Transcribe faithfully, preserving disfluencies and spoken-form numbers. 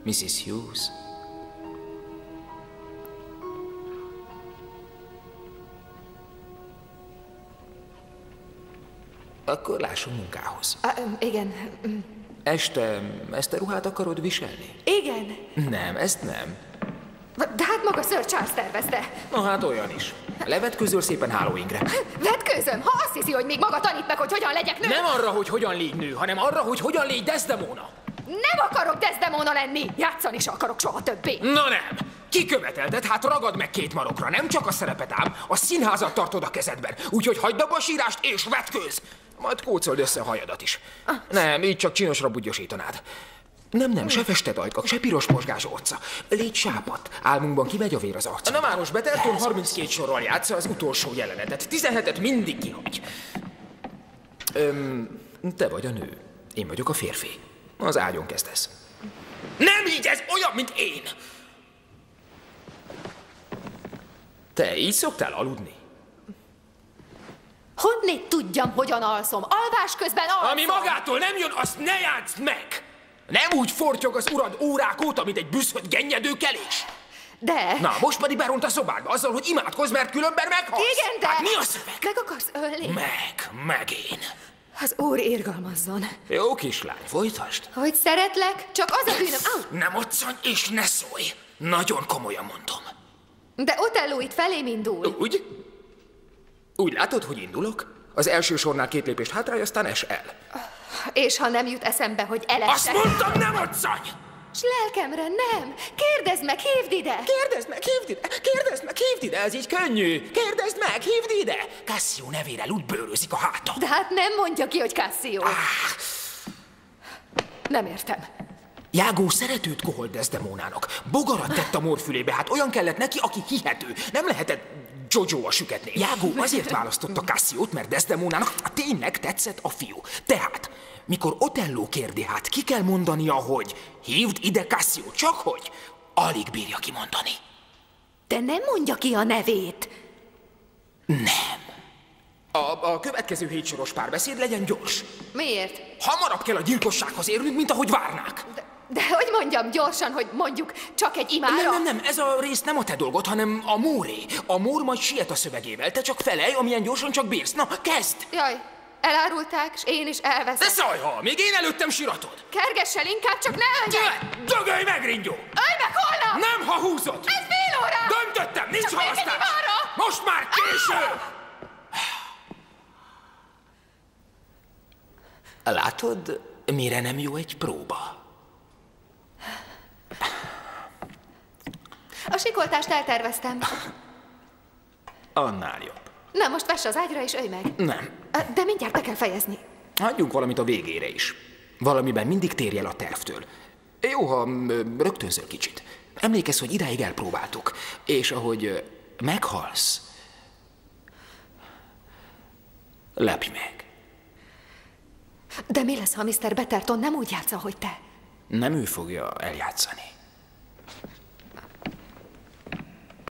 missziz Hughes. Akkor lássunk munkához. A, igen. Este ezt a ruhát akarod viselni? Igen. Nem, ezt nem. De hát maga Sir Charles tervezte. Na hát olyan is. Levetkőzöl szépen Halloweenre. Vetkőzöm, ha azt hiszi, hogy még maga tanít meg, hogy hogyan legyek nő. Nem arra, hogy hogyan légy nő, hanem arra, hogy hogyan légy Desdemona. Nem akarok Desdemona lenni. Játszani se akarok soha többé. Na nem! Ki követelted? Hát ragad meg két marokra. Nem csak a szerepet ám, a színházat tartod a kezedben. Úgyhogy hagyd abba a sírást és vetkőz! Majd kócold össze a hajadat is. Nem, így csak csinosra bugyosítanád. Nem, nem, se festett ajkak, se piros mozgás orca. Légy sápadt. Álmunkban kimegy a vér az arcon. Na Máros, Betterton harminckét sorral játsza az utolsó jelenetet. tizenhetet mindig kihagy. Öm, te vagy a nő. Én vagyok a férfi. Az ágyon kezdesz. Nem így, ez olyan, mint én! Te így szoktál aludni? Honnét tudjam, hogyan alszom? Alvás közben alszom. Ami magától nem jön, azt ne játszd meg! Nem úgy fortyog az urad órák óta, mint egy büszöt gennyedő kelés. De... Na, most pedig beront a szobádba azzal, hogy imádkozz, mert különben meghalsz. Igen, de... Hát mi a szöveg? Meg akarsz ölni? Meg, meg én. Az úr irgalmazzon. Jó kislány, folytasd. Hogy szeretlek, csak az a bűnöm... Au! Nem otszanj és ne szólj. Nagyon komolyan mondom. De Otello itt felém indul. Úgy? Úgy látod, hogy indulok? Az első sornál két lépést hátrálj, aztán es el. És ha nem jut eszembe, hogy elesek... Azt mondtam, nem otszanj! S lelkemre nem! Kérdezd meg, hívd ide! Kérdezd meg, hívd ide! Kérdezd meg, hívd ide! Ez így könnyű! Kérdezd meg, hívd ide! Cassio nevére lútbőrözik a háta. De hát nem mondja ki, hogy Cassio. Ah. Nem értem. Jágó szeretőt koholt Desdemonának. Bogarat tett a morfülébe, hát olyan kellett neki, aki hihető. Nem lehetett Jojo a süketnél. Jágó azért választotta Cassiót, mert Desdemonának tényleg tetszett a fiú. Tehát, mikor Otello kérdi, hát ki kell mondania, hogy hívd ide Cassiót, csak hogy alig bírja kimondani. De nem mondja ki a nevét. Nem. A, a következő hétsoros párbeszéd legyen gyors. Miért? Hamarabb kell a gyilkossághoz érnünk, mint ahogy várnák. De, de hogy mondjam gyorsan, hogy mondjuk csak egy imára? Nem, nem, nem, ez a rész nem a te dolgod, hanem a Móré. A Mór majd siet a szövegével, te csak felelj, amilyen gyorsan csak bírsz. Na, kezd! Jaj, elárulták, és én is elveszem. De szajha, még én előttem siratod! Kergessel inkább, csak ne ölj meg! Dögölj meg, ringyó! Ölj meg holnap! Nem, ha húzod! Ez fél óra! Döntöttem, nincs csak halasztás! még egy imára! Most már késő! Látod, mire nem jó egy próba? A sikoltást elterveztem. Annál jobb. Na, most vess az ágyra és ölj meg. Nem. De mindjárt be kell fejezni. Hagyjunk valamit a végére is. Valamiben mindig térj el a tervtől. Jó, ha rögtönzöl kicsit. Emlékezz, hogy idáig elpróbáltuk. És ahogy meghalsz, lepj meg. De mi lesz, ha miszter Betterton nem úgy játsza, hogy te? Nem ő fogja eljátszani.